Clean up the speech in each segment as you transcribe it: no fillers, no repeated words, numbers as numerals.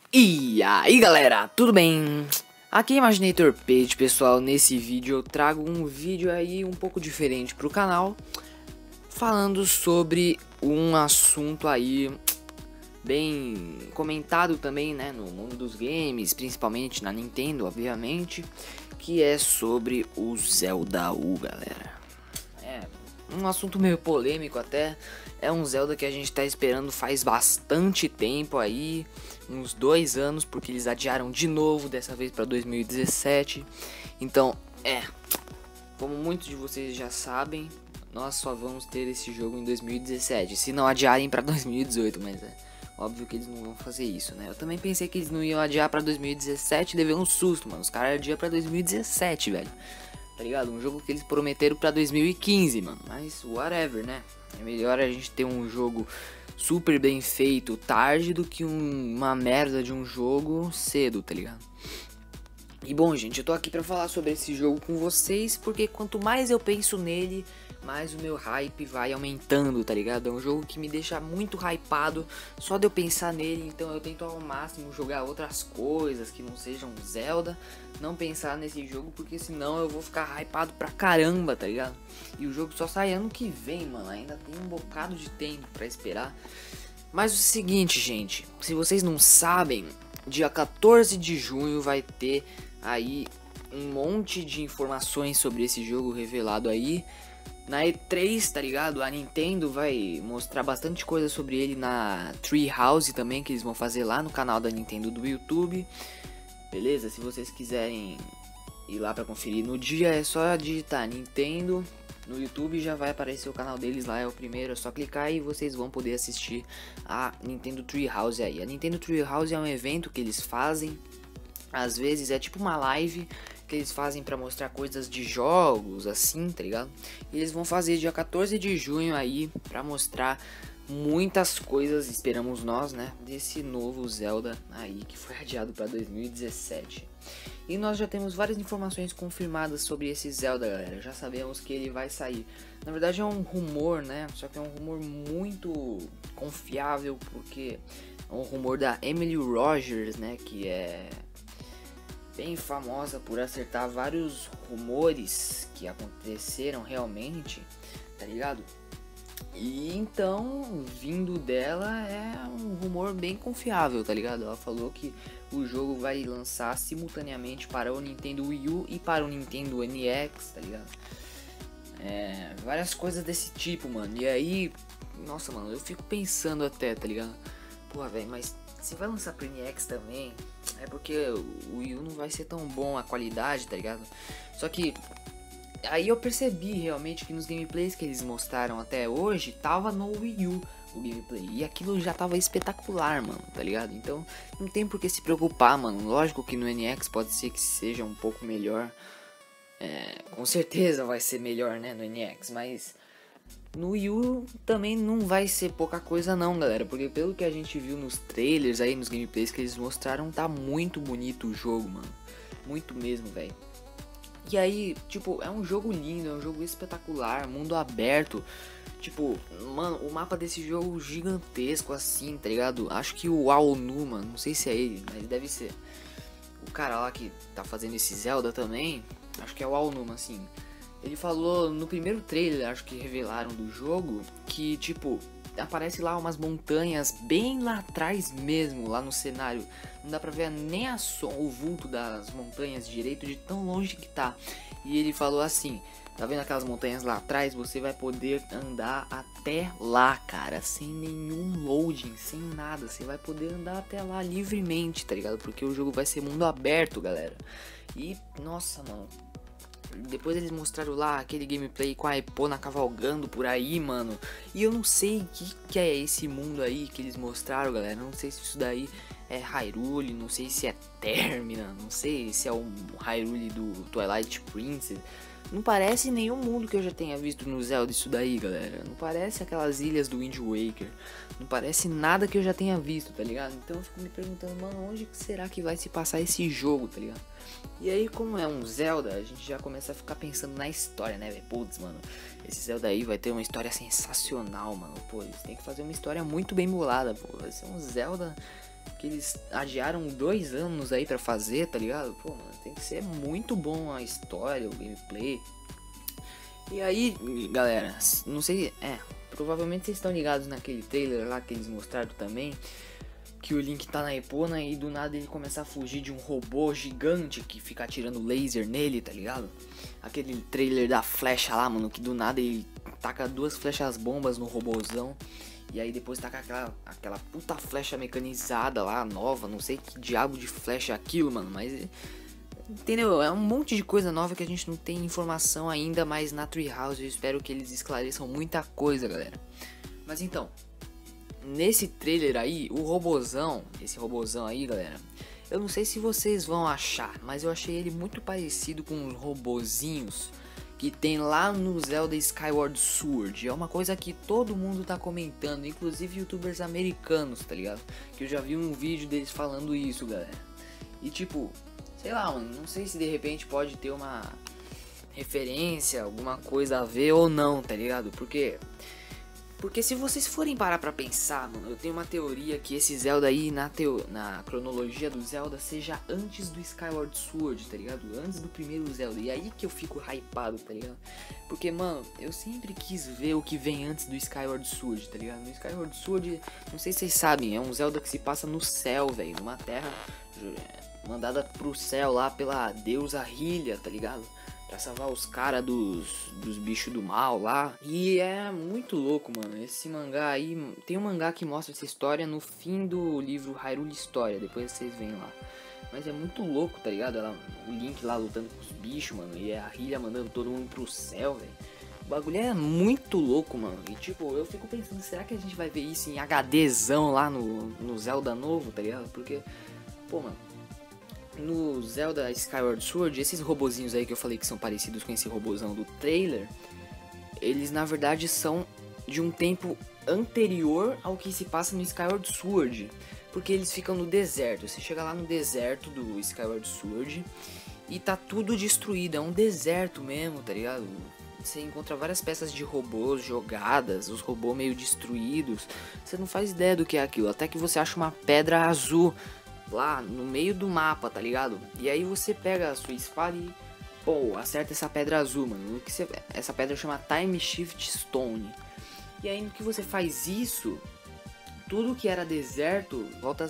E aí galera, tudo bem? Aqui é Imaginator Page, pessoal. Nesse vídeo eu trago um vídeo aí um pouco diferente pro canal, falando sobre um assunto aí bem comentado também, né, no mundo dos games, principalmente na Nintendo, obviamente, que é sobre o Zelda U, galera. É um assunto meio polêmico até. É um Zelda que a gente tá esperando faz bastante tempo aí, uns 2 anos, porque eles adiaram de novo, dessa vez para 2017. Então, como muitos de vocês já sabem, nós só vamos ter esse jogo em 2017, se não adiarem para 2018, mas é óbvio que eles não vão fazer isso, né? Eu também pensei que eles não iam adiar para 2017, levei um susto, mano. Os caras adiam para 2017, velho. Tá ligado? Um jogo que eles prometeram pra 2015, mano. Mas whatever, né? É melhor a gente ter um jogo super bem feito tarde do que uma merda de um jogo cedo, tá ligado? E bom, gente, eu tô aqui pra falar sobre esse jogo com vocês, porque quanto mais eu penso nele, mais o meu hype vai aumentando, tá ligado? É um jogo que me deixa muito hypado só de eu pensar nele, então eu tento ao máximo jogar outras coisas que não sejam Zelda, não pensar nesse jogo, porque senão eu vou ficar hypado pra caramba, tá ligado? E o jogo só sai ano que vem, mano, ainda tem um bocado de tempo pra esperar. Mas o seguinte, gente, se vocês não sabem, dia 14 de junho vai ter aí um monte de informações sobre esse jogo revelado aí na E3, tá ligado? A Nintendo vai mostrar bastante coisa sobre ele na Treehouse também, que eles vão fazer lá no canal da Nintendo do YouTube. Beleza? Se vocês quiserem ir lá pra conferir no dia, é só digitar Nintendo no YouTube, já vai aparecer o canal deles lá, é o primeiro, é só clicar e vocês vão poder assistir a Nintendo Treehouse aí. A Nintendo Treehouse é um evento que eles fazem, às vezes é tipo uma live que eles fazem pra mostrar coisas de jogos, assim, tá ligado? E eles vão fazer dia 14 de junho aí pra mostrar muitas coisas, esperamos nós, né, desse novo Zelda aí que foi adiado pra 2017. E nós já temos várias informações confirmadas sobre esse Zelda, galera. Já sabemos que ele vai sair. Na verdade é um rumor, né? Só que é um rumor muito confiável, porque é um rumor da Emily Rogers, né? Que é bem famosa por acertar vários rumores que aconteceram realmente, tá ligado? E então, vindo dela, é um rumor bem confiável, tá ligado? Ela falou que o jogo vai lançar simultaneamente para o Nintendo Wii U e para o Nintendo NX, tá ligado? Várias coisas desse tipo, mano. E aí, nossa, mano, eu fico pensando até, tá ligado? Porra, velho, mas se vai lançar pro NX também, é porque o Wii U não vai ser tão bom a qualidade, tá ligado? Só que aí eu percebi realmente que nos gameplays que eles mostraram até hoje, tava no Wii U o gameplay. E aquilo já tava espetacular, mano, tá ligado? Então não tem por que se preocupar, mano. Lógico que no NX pode ser que seja um pouco melhor. Com certeza vai ser melhor, né, no NX. Mas no Wii U também não vai ser pouca coisa não, galera. Porque pelo que a gente viu nos trailers aí, nos gameplays que eles mostraram, tá muito bonito o jogo, mano. Muito mesmo, velho. E aí, tipo, é um jogo lindo, é um jogo espetacular, mundo aberto. Tipo, mano, o mapa desse jogo gigantesco assim, tá ligado? Acho que o Aonu, mano, não sei se é ele, mas deve ser. O cara lá que tá fazendo esse Zelda também, acho que é o Aonuma, assim. Ele falou no primeiro trailer, acho que revelaram do jogo, que tipo, aparece lá umas montanhas bem lá atrás mesmo, lá no cenário. Não dá pra ver nem o vulto das montanhas direito de tão longe que tá. E ele falou assim, tá vendo aquelas montanhas lá atrás? Você vai poder andar até lá, cara, sem nenhum loading, sem nada. Você vai poder andar até lá livremente, tá ligado? Porque o jogo vai ser mundo aberto, galera. E, nossa, mano, depois eles mostraram lá aquele gameplay com a Epona cavalgando por aí, mano. E eu não sei o que é esse mundo aí que eles mostraram, galera. Não sei se isso daí é Hyrule, não sei se é Termina, não sei se é o Hyrule do Twilight Princess. Não parece nenhum mundo que eu já tenha visto no Zelda isso daí, galera. Não parece aquelas ilhas do Wind Waker. Não parece nada que eu já tenha visto, tá ligado? Então eu fico me perguntando, mano, onde será que vai se passar esse jogo, tá ligado? E aí, como é um Zelda, a gente já começa a ficar pensando na história, né, velho? Putz, mano, esse Zelda aí vai ter uma história sensacional, mano. Pô, eles têm que fazer uma história muito bem bolada, pô. Vai ser um Zelda que eles adiaram 2 anos aí pra fazer, tá ligado? Pô, mano, tem que ser muito bom a história, o gameplay. E aí, galera, não sei, provavelmente vocês estão ligados naquele trailer lá que eles mostraram também, que o Link tá na Epona e do nada ele começa a fugir de um robô gigante que fica atirando laser nele, tá ligado? Aquele trailer da flecha lá, mano, que do nada ele taca 2 flechas bombas no robôzão. E aí depois taca aquela puta flecha mecanizada lá, nova, não sei que diabo de flecha é aquilo, mano, mas... Entendeu? É um monte de coisa nova que a gente não tem informação ainda, mas na Treehouse eu espero que eles esclareçam muita coisa, galera. Mas então, nesse trailer aí, o robozão, esse robozão aí, galera, eu não sei se vocês vão achar, mas eu achei ele muito parecido com os robozinhos que tem lá no Zelda Skyward Sword. É uma coisa que todo mundo tá comentando, inclusive youtubers americanos, tá ligado? Que eu já vi um vídeo deles falando isso, galera. E tipo, sei lá, mano, não sei se de repente pode ter uma referência, alguma coisa a ver ou não, tá ligado? Porque se vocês forem parar pra pensar, mano, eu tenho uma teoria que esse Zelda aí, na cronologia do Zelda, seja antes do Skyward Sword, tá ligado? Antes do primeiro Zelda. E aí que eu fico hypado, tá ligado? Porque, mano, eu sempre quis ver o que vem antes do Skyward Sword, tá ligado? No Skyward Sword, não sei se vocês sabem, é um Zelda que se passa no céu, velho. Numa terra mandada pro céu lá pela deusa Hylia, tá ligado? Pra salvar os caras dos bichos do mal lá. E é muito louco, mano. Esse mangá aí... Tem um mangá que mostra essa história no fim do livro Hyrule História. Depois vocês veem lá. Mas é muito louco, tá ligado? O Link lá lutando com os bichos, mano. E a Hylia mandando todo mundo pro céu, velho. O bagulho é muito louco, mano. E tipo, eu fico pensando, será que a gente vai ver isso em HDzão lá no Zelda novo, tá ligado? Porque, pô, mano, no Zelda Skyward Sword, esses robozinhos aí que eu falei que são parecidos com esse robozão do trailer, eles na verdade são de um tempo anterior ao que se passa no Skyward Sword, porque eles ficam no deserto. Você chega lá no deserto do Skyward Sword e tá tudo destruído, é um deserto mesmo, tá ligado? Você encontra várias peças de robôs jogadas, os robôs meio destruídos, você não faz ideia do que é aquilo, até que você acha uma pedra azul lá no meio do mapa, tá ligado? E aí você pega a sua espada e, pô, acerta essa pedra azul, mano. Essa pedra chama Time Shift Stone. E aí no que você faz isso, tudo que era deserto volta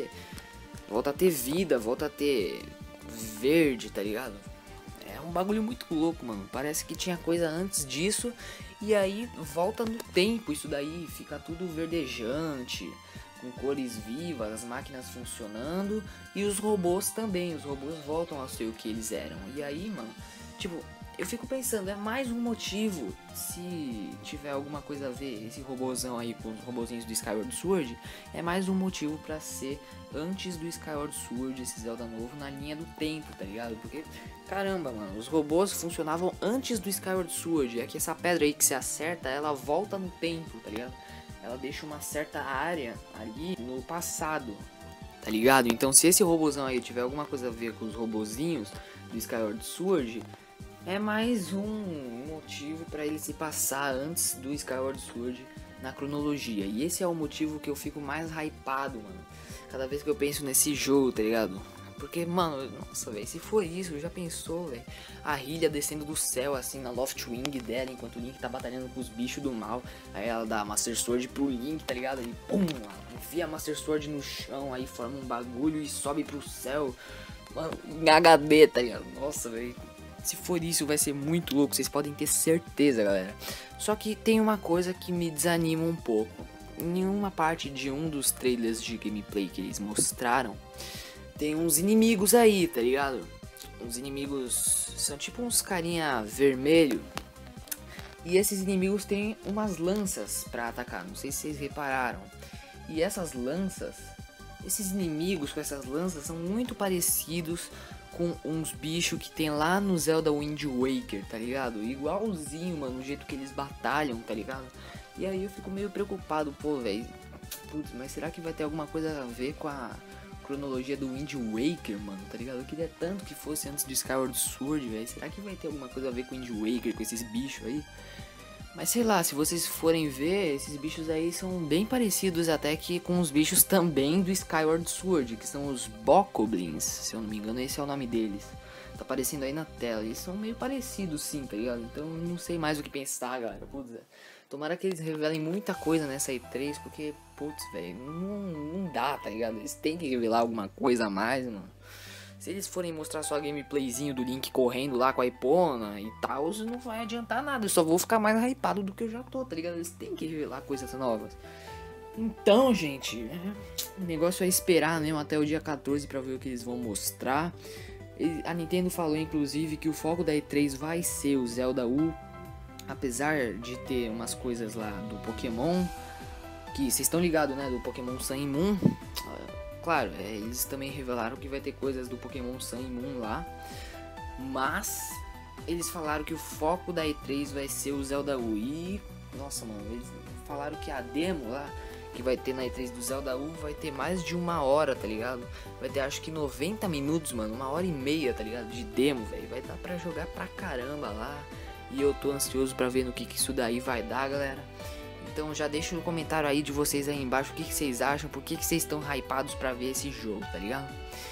a ter vida, volta a ter verde, tá ligado? É um bagulho muito louco, mano. Parece que tinha coisa antes disso e aí volta no tempo isso daí, fica tudo verdejante, com cores vivas, as máquinas funcionando e os robôs também. Os robôs voltam a ser o que eles eram. E aí, mano, tipo, eu fico pensando, é mais um motivo, se tiver alguma coisa a ver esse robôzão aí com os robôzinhos do Skyward Sword, é mais um motivo pra ser antes do Skyward Sword, esse Zelda novo, na linha do tempo, tá ligado? Porque, caramba, mano, os robôs funcionavam antes do Skyward Sword. É que essa pedra aí que se acerta, ela volta no tempo, tá ligado? Ela deixa uma certa área ali no passado, tá ligado? Então se esse robôzão aí tiver alguma coisa a ver com os robozinhos do Skyward Sword, é mais um motivo pra ele se passar antes do Skyward Sword na cronologia. E esse é o motivo que eu fico mais hypado, mano, cada vez que eu penso nesse jogo, tá ligado? Porque, mano, nossa, velho, se for isso, já pensou, velho? A Hylia descendo do céu, assim, na Loft Wing dela, enquanto o Link tá batalhando com os bichos do mal. Aí ela dá a Master Sword pro Link, tá ligado? Ele, pum, enfia a Master Sword no chão, aí forma um bagulho e sobe pro céu. Mano, em HD, tá ligado? Nossa, velho. Se for isso, vai ser muito louco, vocês podem ter certeza, galera. Só que tem uma coisa que me desanima um pouco. Em uma parte de um dos trailers de gameplay que eles mostraram, tem uns inimigos aí, tá ligado? Os inimigos são tipo uns carinha vermelho. E esses inimigos têm umas lanças pra atacar, não sei se vocês repararam. E essas lanças, esses inimigos com essas lanças são muito parecidos com uns bichos que tem lá no Zelda Wind Waker, tá ligado? Igualzinho, mano, o jeito que eles batalham, tá ligado? E aí eu fico meio preocupado, pô, velho. Putz, mas será que vai ter alguma coisa a ver com a cronologia do Wind Waker, mano, tá ligado? Eu queria tanto que fosse antes do Skyward Sword, velho. Será que vai ter alguma coisa a ver com o Wind Waker, com esses bichos aí? Mas sei lá, se vocês forem ver, esses bichos aí são bem parecidos até que com os bichos também do Skyward Sword, que são os Bokoblins, se eu não me engano, esse é o nome deles. Tá aparecendo aí na tela, eles são meio parecidos sim, tá ligado? Então não sei mais o que pensar, galera. Putz, tomara que eles revelem muita coisa nessa E3, porque, putz, velho, não dá, tá ligado? Eles têm que revelar alguma coisa a mais, mano. Se eles forem mostrar só a gameplayzinho do Link correndo lá com a Epona e tal, não vai adiantar nada. Eu só vou ficar mais hypado do que eu já tô, tá ligado? Eles têm que revelar coisas novas. Então, gente, o negócio é esperar mesmo até o dia 14 pra ver o que eles vão mostrar. A Nintendo falou, inclusive, que o foco da E3 vai ser o Zelda U. Apesar de ter umas coisas lá do Pokémon, que vocês estão ligados, né? Do Pokémon Sun e Moon. Claro, eles também revelaram que vai ter coisas do Pokémon Sun e Moon lá. Mas eles falaram que o foco da E3 vai ser o Zelda U. E, nossa, mano, eles falaram que a demo lá que vai ter na E3 do Zelda U vai ter mais de 1 hora, tá ligado? Vai ter acho que 90 minutos, mano, 1h30, tá ligado? De demo, velho. Vai dar pra jogar pra caramba lá. E eu tô ansioso pra ver no que isso daí vai dar, galera. Então já deixa no comentário aí de vocês aí embaixo o que vocês acham, por que vocês estão hypados pra ver esse jogo, tá ligado?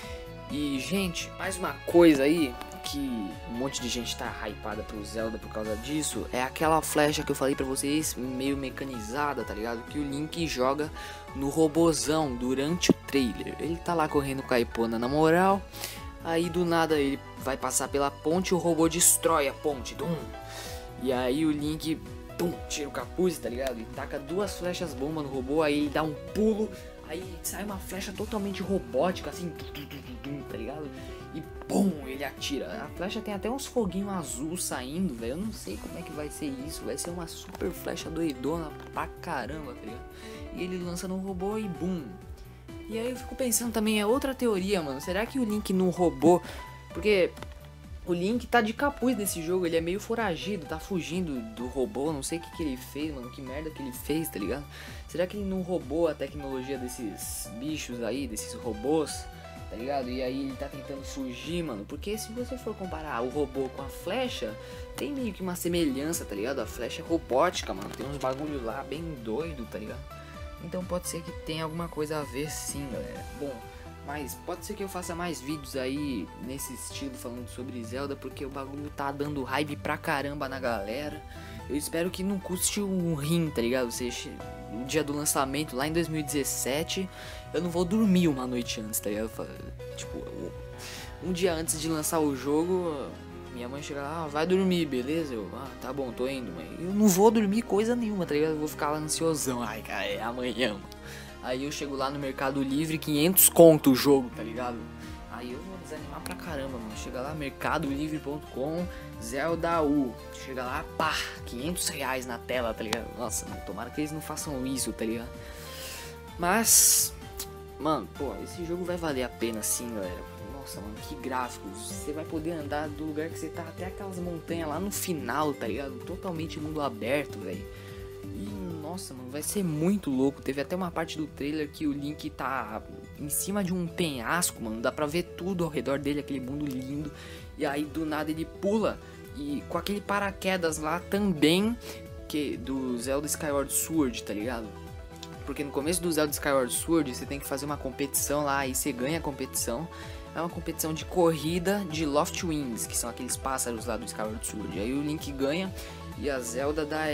E, gente, mais uma coisa aí que um monte de gente tá hypada pro Zelda por causa disso, é aquela flecha que eu falei pra vocês, meio mecanizada, tá ligado? Que o Link joga no robozão durante o trailer. Ele tá lá correndo com a Epona na moral, aí do nada ele vai passar pela ponte e o robô destrói a ponte, e aí o Link tira o capuz, tá ligado? E taca 2 flechas bomba no robô, aí ele dá um pulo, aí sai uma flecha totalmente robótica, assim, tá ligado? E pum, ele atira. A flecha tem até uns foguinhos azul saindo, velho. Eu não sei como é que vai ser isso. Vai ser uma super flecha doidona pra caramba, tá ligado? E ele lança no robô e bum. E aí eu fico pensando também, é outra teoria, mano. Será que o Link no robô... Porque... o Link tá de capuz nesse jogo, ele é meio foragido, tá fugindo do robô, não sei o que ele fez, mano, que merda que ele fez, tá ligado? Será que ele não roubou a tecnologia desses bichos aí, desses robôs, tá ligado? E aí ele tá tentando fugir, mano, porque se você for comparar o robô com a flecha, tem meio que uma semelhança, tá ligado? A flecha é robótica, mano, tem uns bagulho lá bem doido, tá ligado? Então pode ser que tenha alguma coisa a ver sim, galera. Bom... mas pode ser que eu faça mais vídeos aí nesse estilo falando sobre Zelda, porque o bagulho tá dando hype pra caramba na galera. Eu espero que não custe um rim, tá ligado? Ou seja, no dia do lançamento, lá em 2017, eu não vou dormir uma noite antes, tá ligado? Tipo, um dia antes de lançar o jogo, minha mãe chega lá, vai dormir, beleza? Eu, tá bom, tô indo, mãe. Eu não vou dormir coisa nenhuma, tá ligado? Eu vou ficar lá ansiosão. Ai, cara, é amanhã, mano. Aí eu chego lá no Mercado Livre, 500 conto o jogo, tá ligado? Aí eu vou desanimar pra caramba, mano. Chega lá, mercadolivre.com, Zelda U. Chega lá, pá, 500 reais na tela, tá ligado? Nossa, mano, tomara que eles não façam isso, tá ligado? Mas, mano, pô, esse jogo vai valer a pena sim, galera. Nossa, mano, que gráficos. Você vai poder andar do lugar que você tá até aquelas montanhas lá no final, tá ligado? Totalmente mundo aberto, velho. E nossa, mano, vai ser muito louco. Teve até uma parte do trailer que o Link tá em cima de um penhasco, mano. Dá pra ver tudo ao redor dele, aquele mundo lindo. E aí do nada ele pula e com aquele paraquedas lá também, que do Zelda Skyward Sword, tá ligado? Porque no começo do Zelda Skyward Sword você tem que fazer uma competição lá e você ganha a competição. É uma competição de corrida de Loft Wings, que são aqueles pássaros lá do Skyward Sword. Aí o Link ganha e a Zelda dá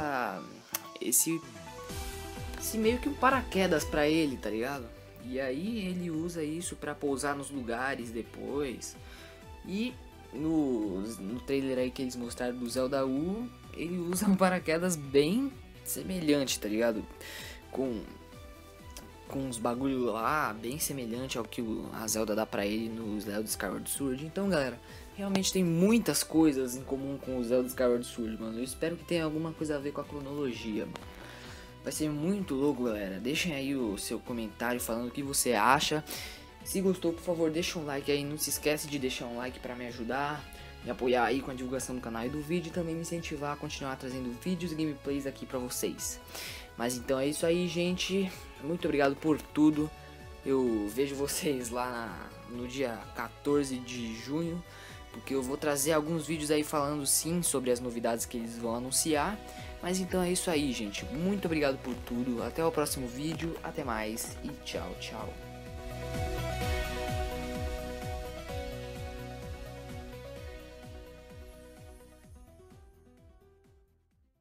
esse meio que um paraquedas pra ele, tá ligado? E aí ele usa isso pra pousar nos lugares depois. E no trailer aí que eles mostraram do Zelda U, ele usa um paraquedas bem semelhante, tá ligado? Com uns bagulho lá, bem semelhante ao que a Zelda dá pra ele no Zelda Skyward Sword. Então, galera, realmente tem muitas coisas em comum com o Zelda Skyward Sword, mano. Eu espero que tenha alguma coisa a ver com a cronologia, mano. Vai ser muito louco, galera. Deixem aí o seu comentário falando o que você acha. Se gostou, por favor, deixa um like aí. Não se esquece de deixar um like pra me ajudar, me apoiar aí com a divulgação do canal e do vídeo. E também me incentivar a continuar trazendo vídeos e gameplays aqui pra vocês. Mas então é isso aí, gente. Muito obrigado por tudo. Eu vejo vocês lá no dia 14 de junho, porque eu vou trazer alguns vídeos aí falando sim sobre as novidades que eles vão anunciar. Mas então é isso aí, gente. Muito obrigado por tudo. Até o próximo vídeo. Até mais e tchau, tchau.